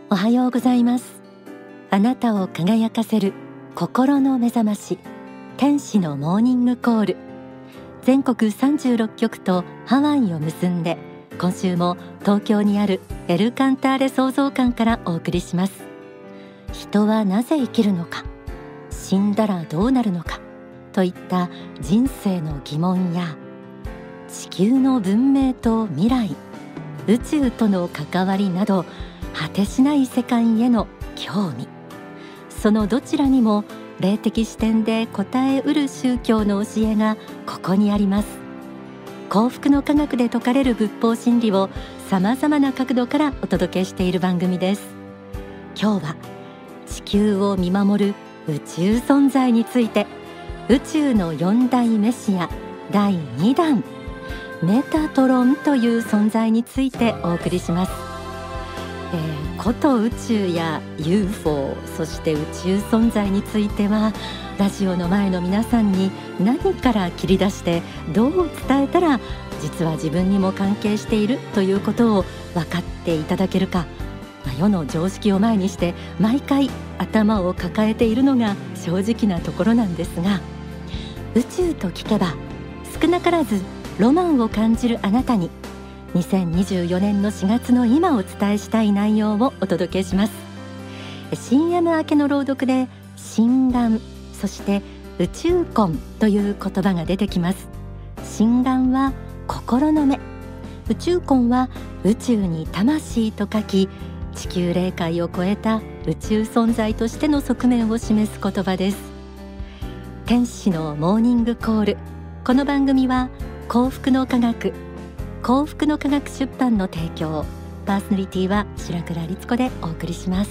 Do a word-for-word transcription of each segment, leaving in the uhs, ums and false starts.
おはようございます。あなたを輝かせる心の目覚まし、天使のモーニングコール。全国さんじゅうろっきょくとハワイを結んで、今週も東京にあるエルカンターレ創造館からお送りします。人はなぜ生きるのか、死んだらどうなるのかといった人生の疑問や、地球の文明と未来、宇宙との関わりなど、果てしない世界への興味、そのどちらにも霊的視点で答えうる宗教の教えがここにあります。幸福の科学で説かれる仏法真理をさまざまな角度からお届けしている番組です。今日は地球を見守る宇宙存在について、宇宙の四大メシアだいにだん、メタトロンという存在についてお送りします。えー、古都宇宙や ユーフォー、 そして宇宙存在については、ラジオの前の皆さんに何から切り出してどう伝えたら実は自分にも関係しているということを分かっていただけるか、まあ、世の常識を前にして毎回頭を抱えているのが正直なところなんですが、宇宙と聞けば少なからずロマンを感じるあなたに、にせんにじゅうよねんのしがつの今お伝えしたい内容をお届けします。 シーエム 明けの朗読で心眼、そして宇宙魂という言葉が出てきます。心眼は心の目、宇宙魂は宇宙に魂と書き、地球霊界を超えた宇宙存在としての側面を示す言葉です。天使のモーニングコール。この番組は幸福の科学、幸福の科学出版の提供、パーソナリティは白倉律子でお送りします。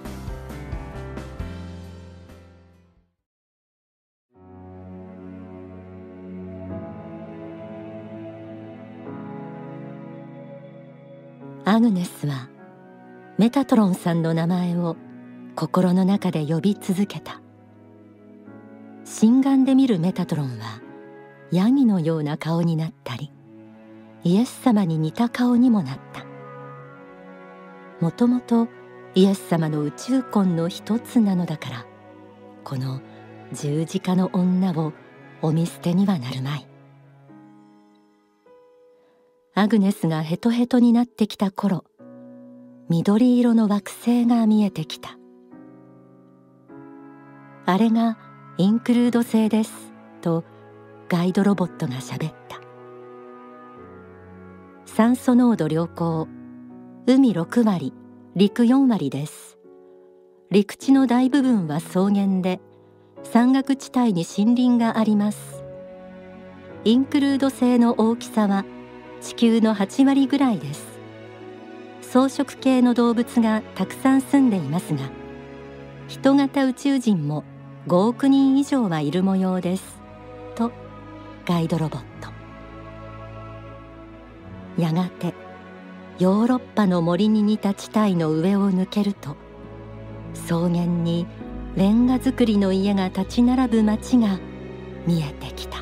アグネスはメタトロンさんの名前を心の中で呼び続けた。心眼で見るメタトロンはヤギのような顔になったり、イエス様に似た顔にもなった。もともとイエス様の宇宙魂の一つなのだから、この十字架の女をお見捨てにはなるまい。アグネスがヘトヘトになってきた頃、緑色の惑星が見えてきた。あれがインクルード星ですとガイドロボットがしゃべった。酸素濃度良好、海ろくわり、陸よんわりです。陸地の大部分は草原で、山岳地帯に森林があります。インクルード星の大きさは地球のはちわりぐらいです。草食系の動物がたくさん住んでいますが、人型宇宙人もごおくにん以上はいる模様ですとガイドロボット。やがてヨーロッパの森に似た地帯の上を抜けると、草原にレンガ造りの家が立ち並ぶ町が見えてきた。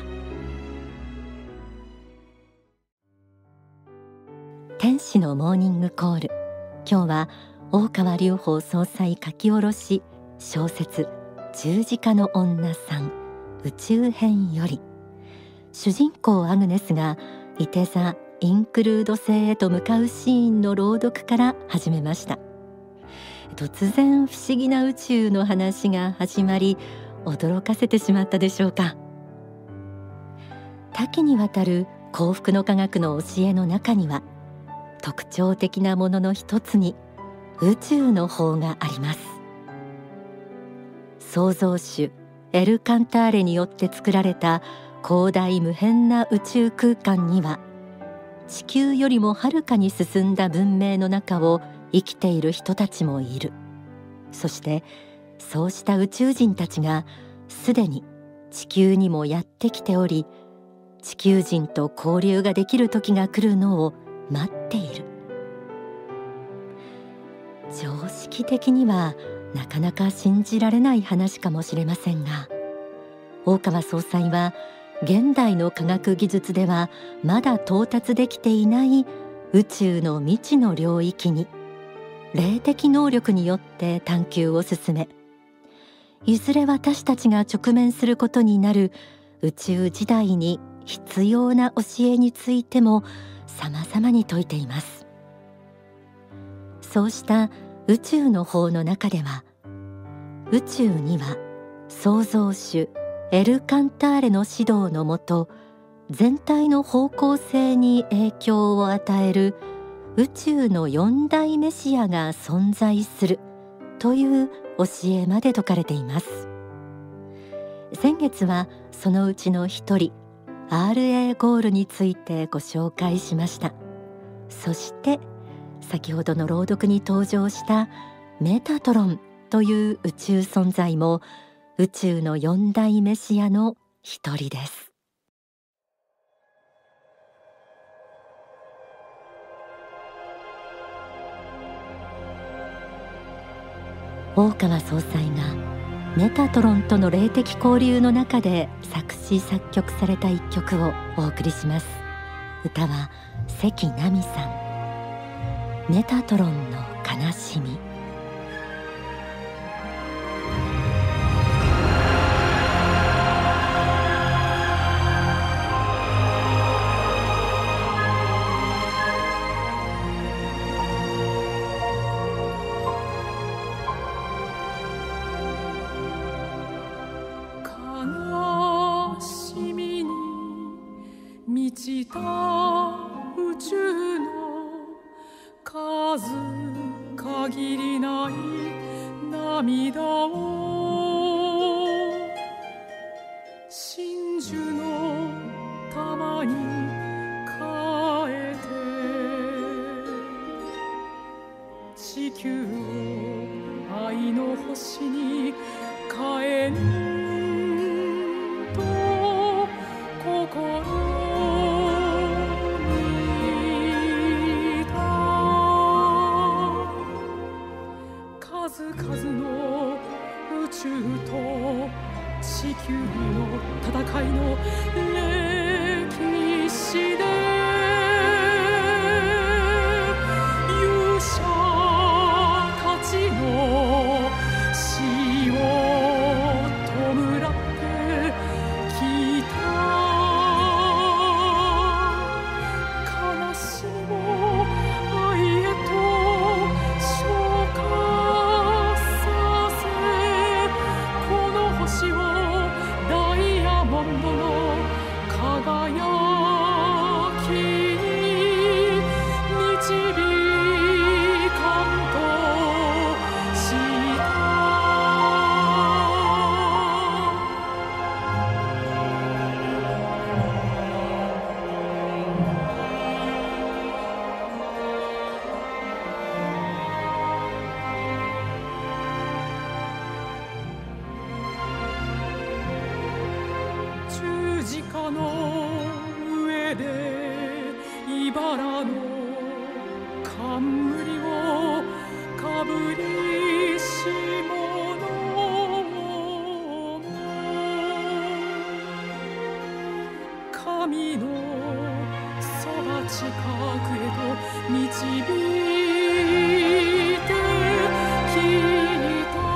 天使のモーニングコール。今日は大川隆法総裁書き下ろし小説十字架の女さん宇宙編より、主人公アグネスがいて座インクルード星へと向かうシーンの朗読から始めました。突然不思議な宇宙の話が始まり、驚かせてしまったでしょうか。多岐にわたる幸福の科学の教えの中には、特徴的なものの一つに宇宙の法があります。創造主エル・カンターレによって作られた広大無辺な宇宙空間には、地球よりもはるかに進んだ文明の中を生きている人たちもいる。そしてそうした宇宙人たちがすでに地球にもやってきており、地球人と交流ができる時が来るのを待っている。常識的にはなかなか信じられない話かもしれませんが、大川総裁は現代の科学技術ではまだ到達できていない宇宙の未知の領域に霊的能力によって探求を進め、いずれ私たちが直面することになる宇宙時代に必要な教えについても様々に説いています。そうした宇宙の法の中では、宇宙には創造主エル・カンターレの指導のもと、全体の方向性に影響を与える宇宙の四大メシアが存在するという教えまで説かれています。先月はそのうちの一人 アールエー ゴールについてご紹介しました。そして先ほどの朗読に登場したメタトロンという宇宙存在も宇宙の四大メシアの一人です。大川総裁がメタトロンとの霊的交流の中で作詞作曲された一曲をお送りします。歌は関奈美さん、メタトロンの悲しみ。 満ちた宇宙の数限りない涙を真珠の玉に変えて地球を愛の星に変えんと心数々の宇宙と地球の戦いの歴史で勇者たちの死を弔ってきた悲しみも愛へと昇華星をダイヤモンドの輝きに導かんとした十字架の上で茨の冠をかぶりし者も神のそば近くへと導いてきた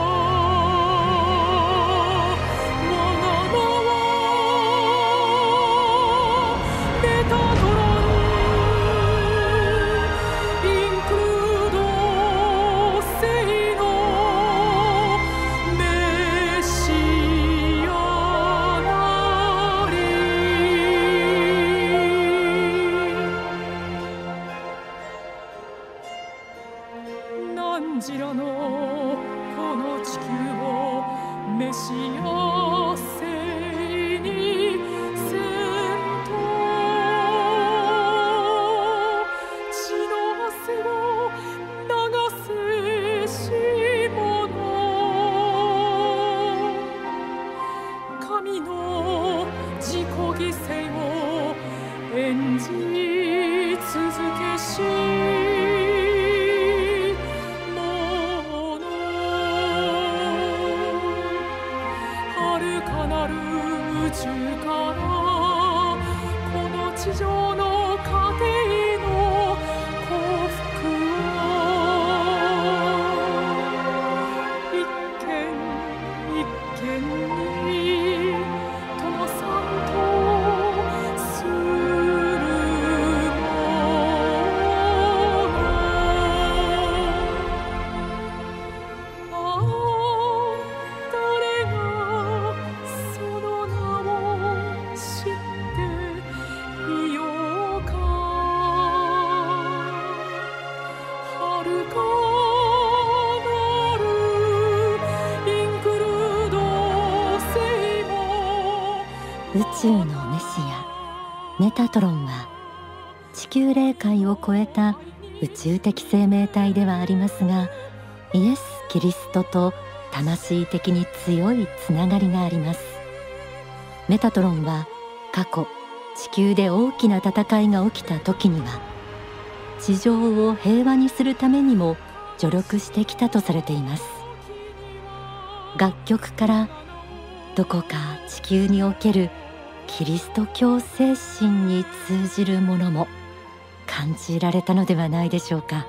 何時らのこの地球を召し合わせにせんと血の汗を流せし者神の自己犠牲を演じ続けし宇宙からこの地上の家庭の幸福を宇宙のメシアメタトロンは地球霊界を超えた宇宙的生命体ではありますが、イエス・キリストと魂的に強いつながりがあります。メタトロンは過去地球で大きな戦いが起きた時には地上を平和にするためにも助力してきたとされています。楽曲からどこか地球におけるキリスト教精神に通じるものも感じられたのではないでしょうか。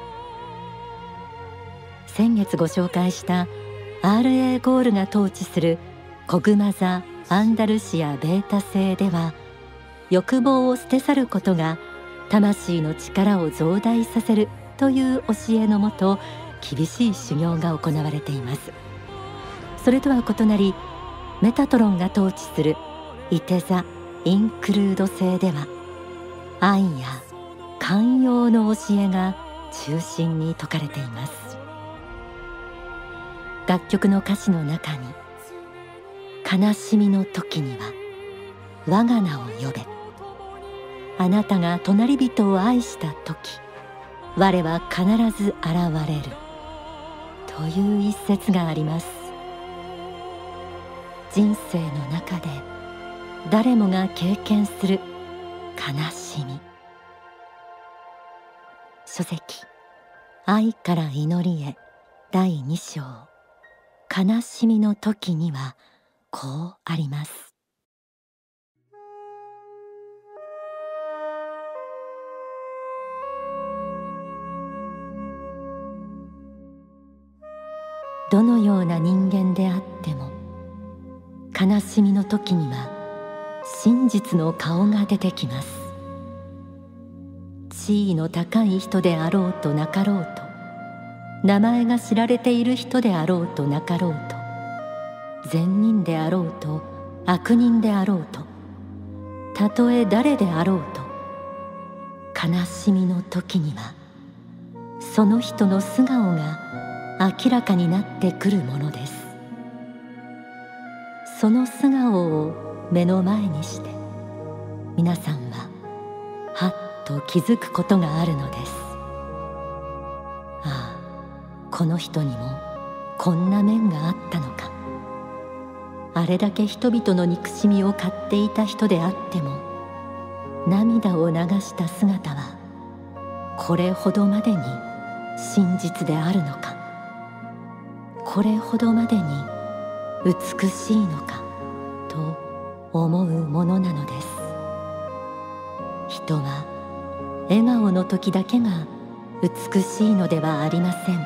先月ご紹介した アールエー ゴールが統治するコグマ座アンダルシアベータ星では、欲望を捨て去ることが魂の力を増大させるという教えのもと、厳しい修行が行われています。それとは異なり、メタトロンが統治するイテ座インクルード星では、愛や寛容の教えが中心に説かれています。楽曲の歌詞の中に、悲しみの時には我が名を呼べ、あなたが隣人を愛した時、我は必ず現れるという一節があります。人生の中で誰もが経験する悲しみ。書籍愛から祈りへだいに章、悲しみの時にはこうあります。どのような人間であっても、悲しみの時には真実の顔が出てきます。地位の高い人であろうとなかろうと、名前が知られている人であろうとなかろうと、善人であろうと悪人であろうと、たとえ誰であろうと、悲しみの時にはその人の素顔が明らかになってくるものです。その素顔を目の前にして、皆さんははっと気づくことがあるのです。ああ、この人にもこんな面があったのか。あれだけ人々の憎しみを買っていた人であっても、涙を流した姿はこれほどまでに真実であるのか。これほどまでに美しいのかと思うものなのです。人は笑顔の時だけが美しいのではありません。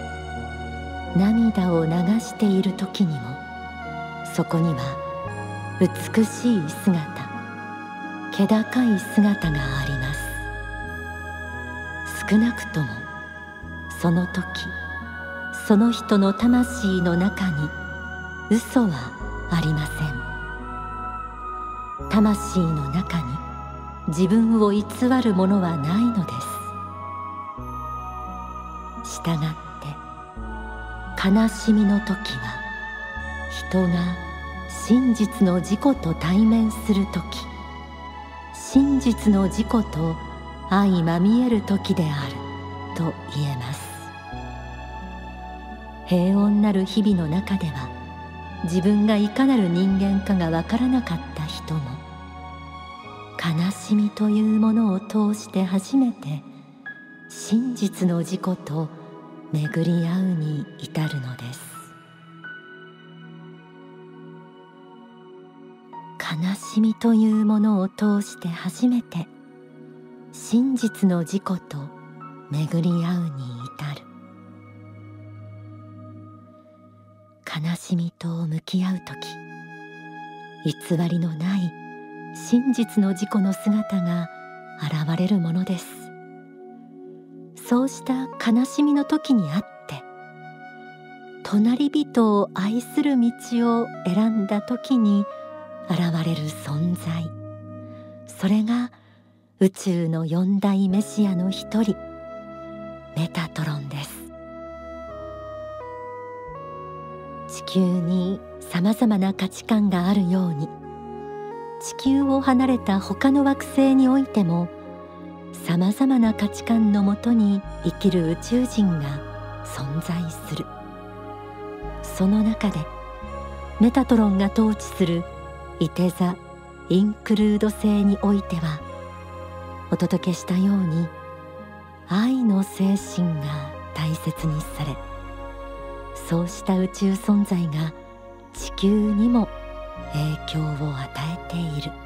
涙を流している時にも、そこには美しい姿、気高い姿があります。少なくともその時、その人の魂の中に嘘はありません。魂の中に自分を偽るものはないのです。したがって悲しみの時は、人が真実の自己と対面する時、真実の自己と相まみえる時であると言えます。平穏なる日々の中では、自分がいかなる人間かがわからなかった人も、悲しみというものを通して初めて真実の自己と巡り合うに至るのです。悲しみというものを通して初めて真実の自己と巡り合うに至る。悲しみと向き合うとき、偽りのない真実の自己の姿が現れるものです。そうした悲しみの時にあって、隣人を愛する道を選んだ時に現れる存在、それが宇宙の四大メシアの一人、メタトロンです。地球にさまざまな価値観があるように、 地球を離れた他の惑星においてもさまざまな価値観のもとに生きる宇宙人が存在する。その中でメタトロンが統治するいて座インクルード星においては、お届けしたように愛の精神が大切にされ、そうした宇宙存在が地球にも影響を与えている。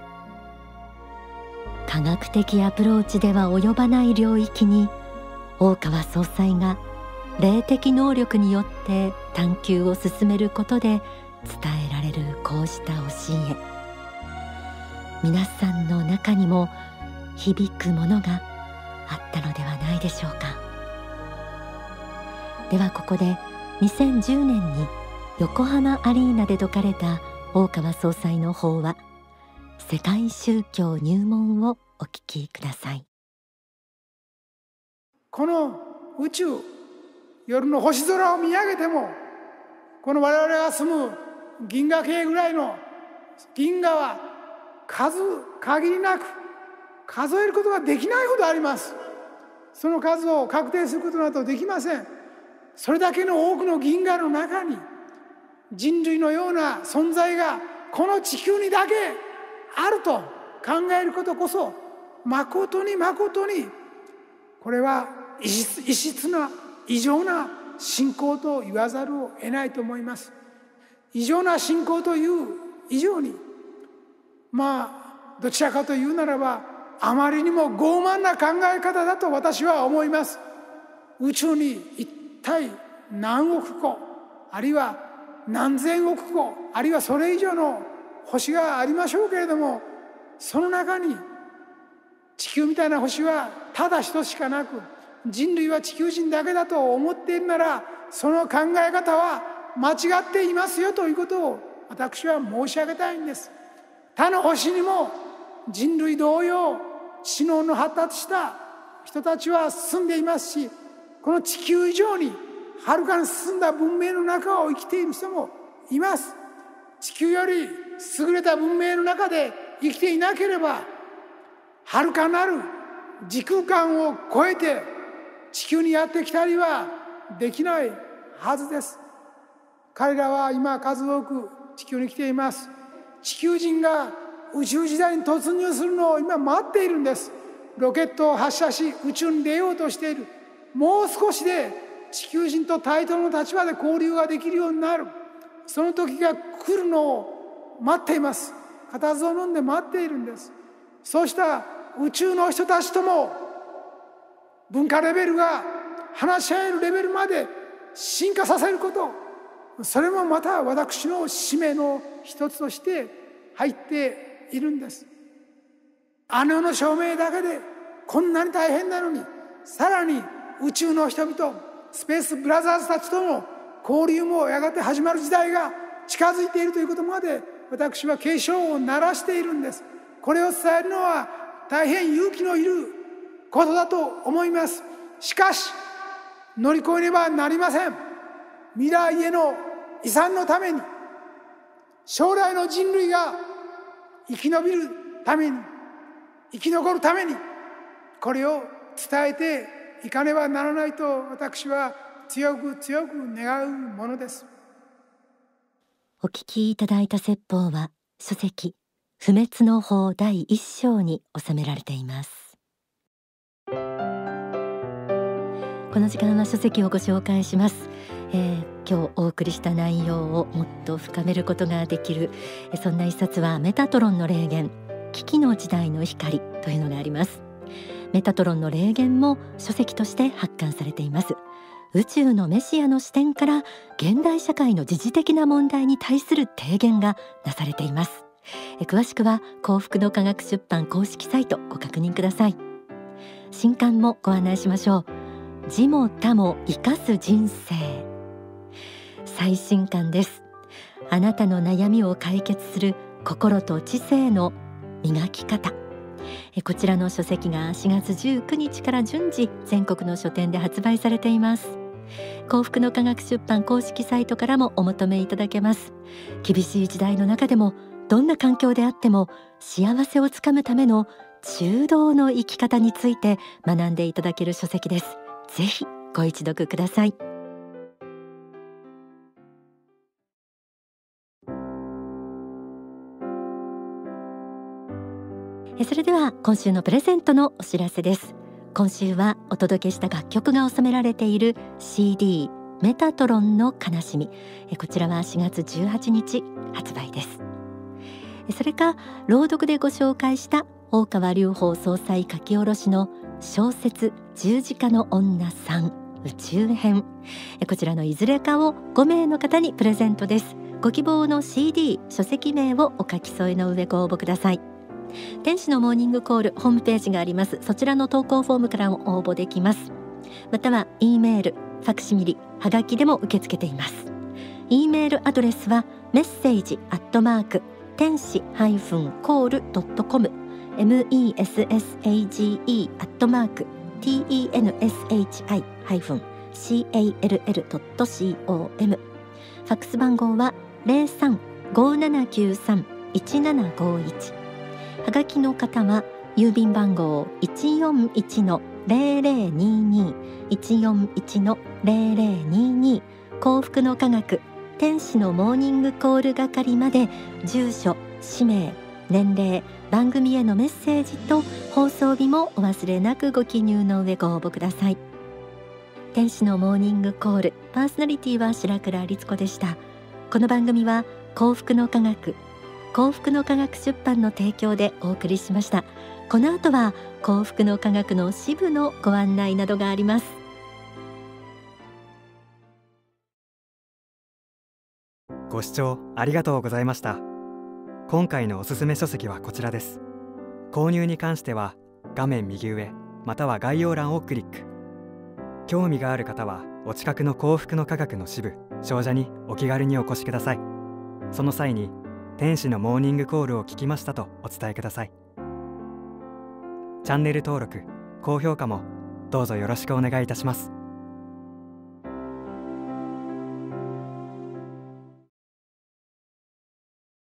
科学的アプローチでは及ばない領域に大川総裁が霊的能力によって探求を進めることで伝えられるこうした教え、皆さんの中にも響くものがあったのではないでしょうか。ではここでにせんじゅうねんに横浜アリーナで説かれた大川総裁の法話、世界宗教入門をお聞きください。 この宇宙、夜の星空を見上げても、この我々が住む銀河系ぐらいの銀河は数限りなく数えることができないほどあります。その数を確定することなどできません。それだけの多くの銀河の中に人類のような存在がこの地球にだけあると考えることこそ、まことにまことにこれは異質、異質な異常な信仰と言わざるを得ないと思います。異常な信仰という以上に、まあどちらかというならばあまりにも傲慢な考え方だと私は思います。宇宙に一体何億個、あるいは何千億個、あるいはそれ以上の星がありましょうけれども、その中に地球みたいな星はただ一つしかなく、人類は地球人だけだと思っているなら、その考え方は間違っていますよということを私は申し上げたいんです。他の星にも人類同様知能の発達した人たちは進んでいますし、この地球以上にはるかに進んだ文明の中を生きている人もいます。地球より優れた文明の中で生きていなければ、はるかなる時空間を超えて地球にやってきたりはできないはずです。彼らは今数多く地球に来ています。地球人が宇宙時代に突入するのを今待っているんです。ロケットを発射し宇宙に出ようとしている。もう少しで地球人と対等の立場で交流ができるようになる。その時が来るのを待っています。固唾を飲んで待っているんです。そうした宇宙の人たちとも文化レベルが話し合えるレベルまで進化させること、それもまた私の使命の一つとして入っているんです。あの世の証明だけでこんなに大変なのに、さらに宇宙の人々、スペースブラザーズたちとの交流もやがて始まる時代が近づいているということまで私は警鐘を鳴らしているんです。これを伝えるのは大変勇気のいることだと思います。しかし乗り越えねばなりません。未来への遺産のために、将来の人類が生き延びるために、生き残るために、これを伝えていかねばならないと私は強く強く願うものです。 お聞きいただいた説法は書籍不滅の法だいいっ章に収められています。この時間は書籍をご紹介します。えー、今日お送りした内容をもっと深めることができる、そんな一冊はメタトロンの霊言、危機の時代の光というのがあります。メタトロンの霊言も書籍として発刊されています。宇宙のメシアの視点から現代社会の時事的な問題に対する提言がなされています。え詳しくは幸福の科学出版公式サイトご確認ください。新刊もご案内しましょう。自も他も生かす人生、最新刊です。あなたの悩みを解決する心と知性の磨き方。こちらの書籍がしがつじゅうくにちから順次全国の書店で発売されています。幸福の科学出版公式サイトからもお求めいただけます。厳しい時代の中でもどんな環境であっても幸せをつかむための中道の生き方について学んでいただける書籍です。ぜひご一読ください。それでは今週のプレゼントのお知らせです。今週はお届けした楽曲が収められている シーディー メタトロンの悲しみ、こちらはしがつじゅうはちにち発売です。それか朗読でご紹介した大川隆法総裁書き下ろしの小説十字架の女さん宇宙編、こちらのいずれかをごめいの方にプレゼントです。ご希望の シーディー 書籍名をお書き添えの上ご応募ください。天使のモーニングコールホームページがあります。そちらの投稿フォームからも応募できます。または E メール、ファクシミリ、はがきでも受け付けています。 E メールアドレスはメッセージアットマーク天使コールドットコム メッセージアットマーク テンシーコールドットコム ファックス番号は ゼロさん ごーななきゅうさん いちななごいち、はがきの方は郵便番号 いちよんいちのゼロゼロにに いちよんいちのゼロゼロにに幸福の科学天使のモーニングコール係まで住所、氏名、年齢、番組へのメッセージと放送日もお忘れなくご記入の上ご応募ください。天使のモーニングコールパーソナリティは白倉律子でした。この番組は幸福の科学幸福の科学出版の提供でお送りしました。この後は幸福の科学の支部のご案内などがあります。 ご視聴ありがとうございました。今回のおすすめ書籍はこちらです。購入に関しては画面右上または概要欄をクリック。興味がある方はお近くの幸福の科学の支部商社にお気軽にお越しください。その際に天使のモーニングコールを聞きましたとお伝えください。チャンネル登録、高評価もどうぞよろしくお願いいたします。